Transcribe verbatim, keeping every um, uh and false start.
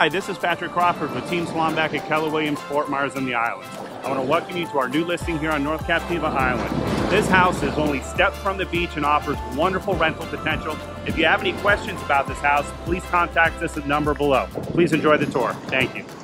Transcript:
Hi, this is Patrick Crawford with Team Swanbeck at Keller Williams, Fort Myers and the Islands. I want to welcome you to our new listing here on Upper Captiva Island. This house is only steps from the beach and offers wonderful rental potential. If you have any questions about this house, please contact us at the number below. Please enjoy the tour. Thank you.